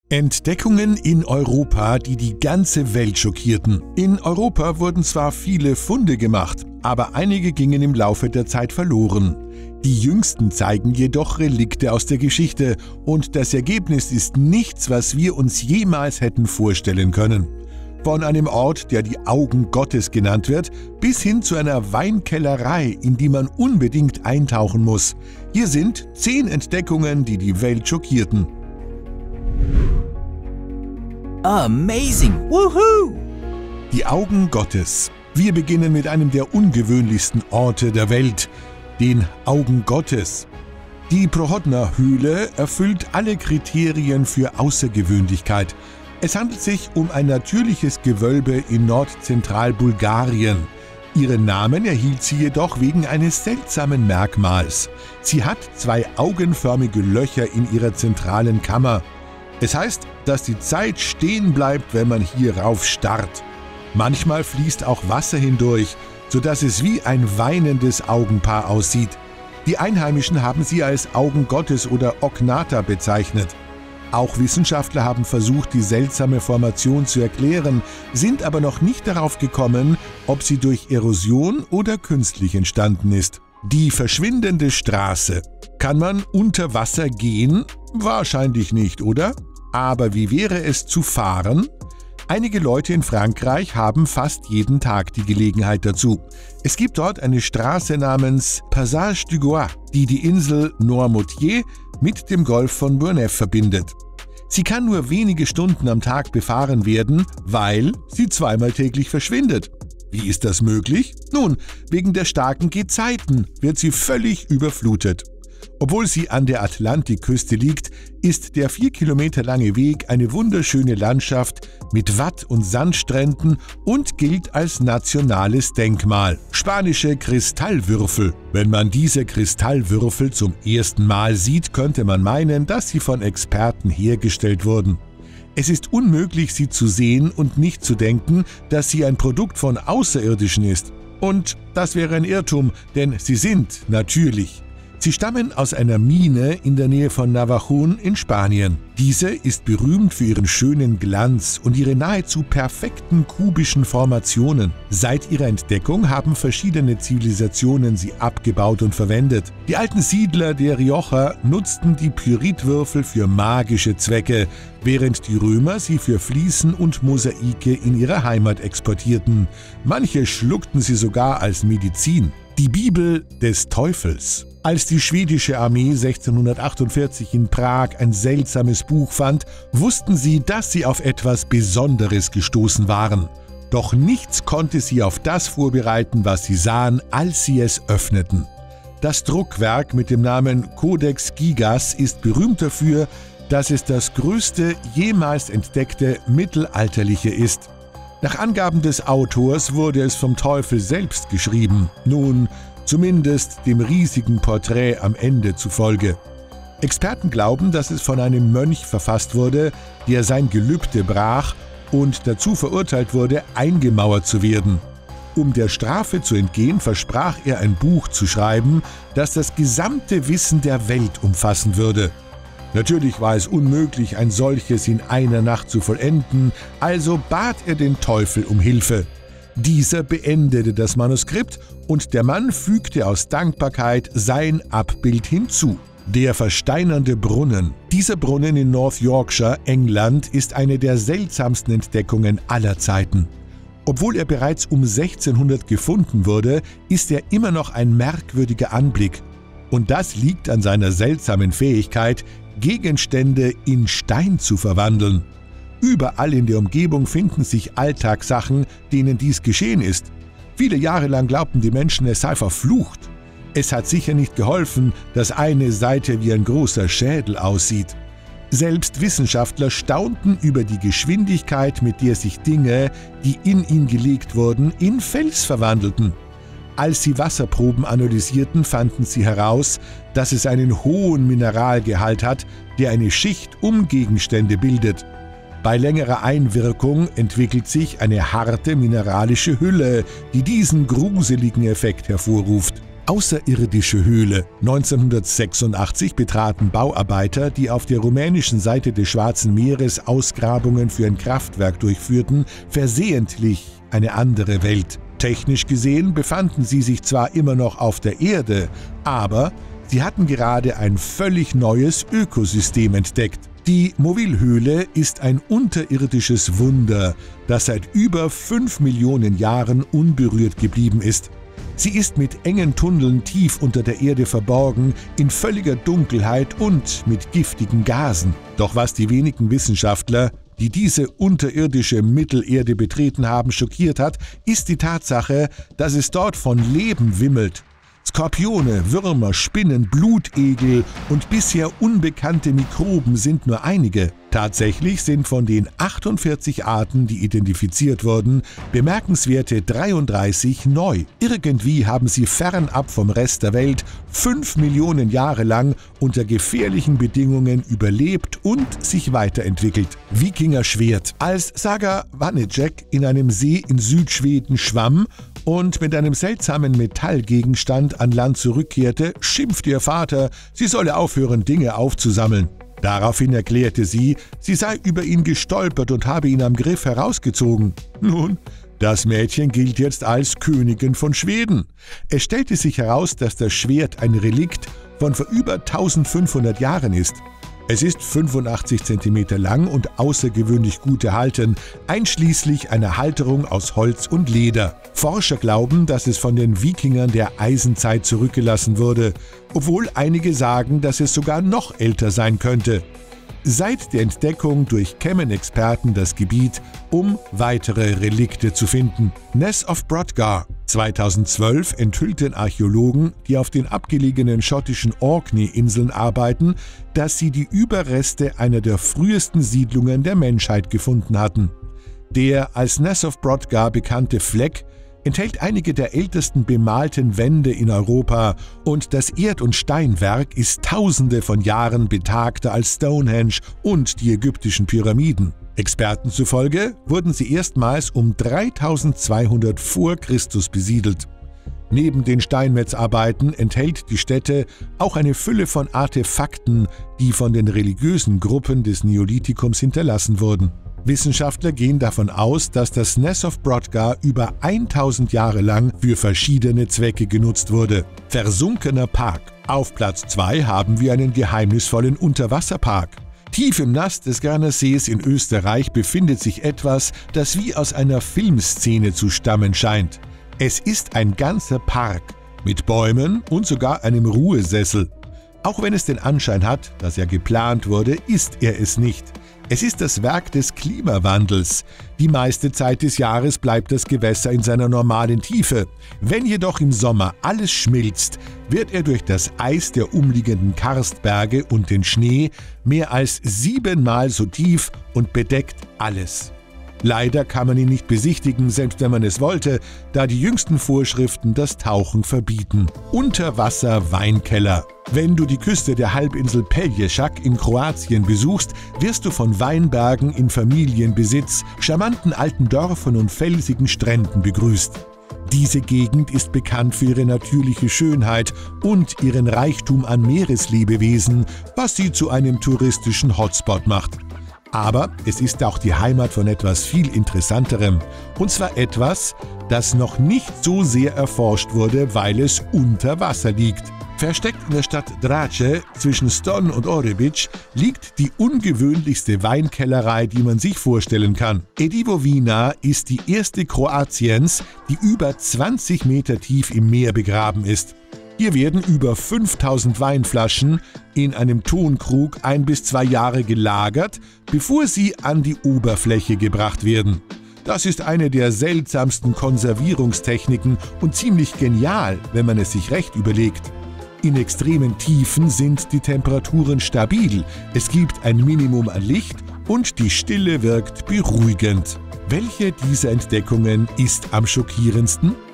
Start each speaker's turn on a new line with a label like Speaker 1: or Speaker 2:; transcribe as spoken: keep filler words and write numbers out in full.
Speaker 1: Entdeckungen in Europa, die die ganze Welt schockierten. In Europa wurden zwar viele Funde gemacht, aber einige gingen im Laufe der Zeit verloren. Die jüngsten zeigen jedoch Relikte aus der Geschichte und das Ergebnis ist nichts, was wir uns jemals hätten vorstellen können. Von einem Ort, der die Augen Gottes genannt wird, bis hin zu einer Weinkellerei, in die man unbedingt eintauchen muss. Hier sind zehn Entdeckungen, die die Welt schockierten.
Speaker 2: Amazing! Woohoo!
Speaker 1: Die Augen Gottes. Wir beginnen mit einem der ungewöhnlichsten Orte der Welt, den Augen Gottes. Die Prohodna-Höhle erfüllt alle Kriterien für Außergewöhnlichkeit. Es handelt sich um ein natürliches Gewölbe in Nordzentralbulgarien. Ihren Namen erhielt sie jedoch wegen eines seltsamen Merkmals. Sie hat zwei augenförmige Löcher in ihrer zentralen Kammer. Es heißt, dass die Zeit stehen bleibt, wenn man hierauf starrt. Manchmal fließt auch Wasser hindurch, sodass es wie ein weinendes Augenpaar aussieht. Die Einheimischen haben sie als Augen Gottes oder Ognata bezeichnet. Auch Wissenschaftler haben versucht, die seltsame Formation zu erklären, sind aber noch nicht darauf gekommen, ob sie durch Erosion oder künstlich entstanden ist. Die verschwindende Straße. Kann man unter Wasser gehen? Wahrscheinlich nicht, oder? Aber wie wäre es zu fahren? Einige Leute in Frankreich haben fast jeden Tag die Gelegenheit dazu. Es gibt dort eine Straße namens Passage du Gois, die die Insel Noirmoutier mit dem Golf von Bourneuf verbindet. Sie kann nur wenige Stunden am Tag befahren werden, weil sie zweimal täglich verschwindet. Wie ist das möglich? Nun, wegen der starken Gezeiten wird sie völlig überflutet. Obwohl sie an der Atlantikküste liegt, ist der vier Kilometer lange Weg eine wunderschöne Landschaft mit Watt- und Sandstränden und gilt als nationales Denkmal. Spanische Kristallwürfel. Wenn man diese Kristallwürfel zum ersten Mal sieht, könnte man meinen, dass sie von Experten hergestellt wurden. Es ist unmöglich, sie zu sehen und nicht zu denken, dass sie ein Produkt von Außerirdischen ist. Und das wäre ein Irrtum, denn sie sind natürlich. Sie stammen aus einer Mine in der Nähe von Navajón in Spanien. Diese ist berühmt für ihren schönen Glanz und ihre nahezu perfekten kubischen Formationen. Seit ihrer Entdeckung haben verschiedene Zivilisationen sie abgebaut und verwendet. Die alten Siedler der Rioja nutzten die Pyritwürfel für magische Zwecke, während die Römer sie für Fliesen und Mosaike in ihre Heimat exportierten. Manche schluckten sie sogar als Medizin. Die Bibel des Teufels. Als die schwedische Armee sechzehnhundertachtundvierzig in Prag ein seltsames Buch fand, wussten sie, dass sie auf etwas Besonderes gestoßen waren. Doch nichts konnte sie auf das vorbereiten, was sie sahen, als sie es öffneten. Das Druckwerk mit dem Namen Codex Gigas ist berühmt dafür, dass es das größte jemals entdeckte mittelalterliche ist. Nach Angaben des Autors wurde es vom Teufel selbst geschrieben, nun zumindest dem riesigen Porträt am Ende zufolge. Experten glauben, dass es von einem Mönch verfasst wurde, der sein Gelübde brach und dazu verurteilt wurde, eingemauert zu werden. Um der Strafe zu entgehen, versprach er, ein Buch zu schreiben, das das gesamte Wissen der Welt umfassen würde. Natürlich war es unmöglich, ein solches in einer Nacht zu vollenden, also bat er den Teufel um Hilfe. Dieser beendete das Manuskript und der Mann fügte aus Dankbarkeit sein Abbild hinzu. Der versteinernde Brunnen. Dieser Brunnen in North Yorkshire, England, ist eine der seltsamsten Entdeckungen aller Zeiten. Obwohl er bereits um sechzehnhundert gefunden wurde, ist er immer noch ein merkwürdiger Anblick. Und das liegt an seiner seltsamen Fähigkeit, Gegenstände in Stein zu verwandeln. Überall in der Umgebung finden sich Alltagssachen, denen dies geschehen ist. Viele Jahre lang glaubten die Menschen, es sei verflucht. Es hat sicher nicht geholfen, dass eine Seite wie ein großer Schädel aussieht. Selbst Wissenschaftler staunten über die Geschwindigkeit, mit der sich Dinge, die in ihn gelegt wurden, in Fels verwandelten. Als sie Wasserproben analysierten, fanden sie heraus, dass es einen hohen Mineralgehalt hat, der eine Schicht um Gegenstände bildet. Bei längerer Einwirkung entwickelt sich eine harte mineralische Hülle, die diesen gruseligen Effekt hervorruft. Außerirdische Höhle. neunzehnhundertsechsundachtzig betraten Bauarbeiter, die auf der rumänischen Seite des Schwarzen Meeres Ausgrabungen für ein Kraftwerk durchführten, versehentlich eine andere Welt. Technisch gesehen befanden sie sich zwar immer noch auf der Erde, aber sie hatten gerade ein völlig neues Ökosystem entdeckt. Die Moville-Höhle ist ein unterirdisches Wunder, das seit über fünf Millionen Jahren unberührt geblieben ist. Sie ist mit engen Tunneln tief unter der Erde verborgen, in völliger Dunkelheit und mit giftigen Gasen. Doch was die wenigen Wissenschaftler, die diese unterirdische Mittelerde betreten haben, schockiert hat, ist die Tatsache, dass es dort von Leben wimmelt. Skorpione, Würmer, Spinnen, Blutegel und bisher unbekannte Mikroben sind nur einige. Tatsächlich sind von den achtundvierzig Arten, die identifiziert wurden, bemerkenswerte dreiunddreißig neu. Irgendwie haben sie fernab vom Rest der Welt fünf Millionen Jahre lang unter gefährlichen Bedingungen überlebt und sich weiterentwickelt. Wikingerschwert. Als Saga Vanecek in einem See in Südschweden schwamm und mit einem seltsamen Metallgegenstand an Land zurückkehrte, schimpfte ihr Vater, sie solle aufhören, Dinge aufzusammeln. Daraufhin erklärte sie, sie sei über ihn gestolpert und habe ihn am Griff herausgezogen. Nun, das Mädchen gilt jetzt als Königin von Schweden. Es stellte sich heraus, dass das Schwert ein Relikt von vor über eintausendfünfhundert Jahren ist. Es ist fünfundachtzig Zentimeter lang und außergewöhnlich gut erhalten, einschließlich einer Halterung aus Holz und Leder. Forscher glauben, dass es von den Wikingern der Eisenzeit zurückgelassen wurde, obwohl einige sagen, dass es sogar noch älter sein könnte. Seit der Entdeckung durchkämmen Experten das Gebiet, um weitere Relikte zu finden. Ness of Brodgar. zweitausendzwölf enthüllten Archäologen, die auf den abgelegenen schottischen Orkney-Inseln arbeiten, dass sie die Überreste einer der frühesten Siedlungen der Menschheit gefunden hatten. Der als Ness of Brodgar bekannte Fleck enthält einige der ältesten bemalten Wände in Europa und das Erd- und Steinwerk ist tausende von Jahren betagter als Stonehenge und die ägyptischen Pyramiden. Experten zufolge wurden sie erstmals um dreitausendzweihundert vor Christus besiedelt. Neben den Steinmetzarbeiten enthält die Stätte auch eine Fülle von Artefakten, die von den religiösen Gruppen des Neolithikums hinterlassen wurden. Wissenschaftler gehen davon aus, dass das Ness of Brodgar über tausend Jahre lang für verschiedene Zwecke genutzt wurde. Versunkener Park. Auf Platz zwei haben wir einen geheimnisvollen Unterwasserpark. Tief im Nass des Gardassees in Österreich befindet sich etwas, das wie aus einer Filmszene zu stammen scheint. Es ist ein ganzer Park mit Bäumen und sogar einem Ruhesessel. Auch wenn es den Anschein hat, dass er geplant wurde, ist er es nicht. Es ist das Werk des Klimawandels. Die meiste Zeit des Jahres bleibt das Gewässer in seiner normalen Tiefe. Wenn jedoch im Sommer alles schmilzt, wird er durch das Eis der umliegenden Karstberge und den Schnee mehr als siebenmal so tief und bedeckt alles. Leider kann man ihn nicht besichtigen, selbst wenn man es wollte, da die jüngsten Vorschriften das Tauchen verbieten. Unterwasser-Weinkeller. Wenn du die Küste der Halbinsel Pelješac in Kroatien besuchst, wirst du von Weinbergen in Familienbesitz, charmanten alten Dörfern und felsigen Stränden begrüßt. Diese Gegend ist bekannt für ihre natürliche Schönheit und ihren Reichtum an Meereslebewesen, was sie zu einem touristischen Hotspot macht. Aber es ist auch die Heimat von etwas viel Interessanterem. Und zwar etwas, das noch nicht so sehr erforscht wurde, weil es unter Wasser liegt. Versteckt in der Stadt Drače zwischen Ston und Orebić liegt die ungewöhnlichste Weinkellerei, die man sich vorstellen kann. Edivovina ist die erste Kroatiens, die über zwanzig Meter tief im Meer begraben ist. Hier werden über fünftausend Weinflaschen in einem Tonkrug ein bis zwei Jahre gelagert, bevor sie an die Oberfläche gebracht werden. Das ist eine der seltsamsten Konservierungstechniken und ziemlich genial, wenn man es sich recht überlegt. In extremen Tiefen sind die Temperaturen stabil, es gibt ein Minimum an Licht und die Stille wirkt beruhigend. Welche dieser Entdeckungen ist am schockierendsten?